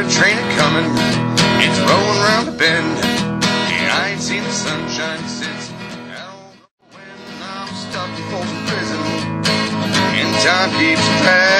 train a-comin', it's rolling round the bend. Yeah, I ain't seen the sunshine since I don't know when I'm stuck in Folsom Prison, and time keeps passing.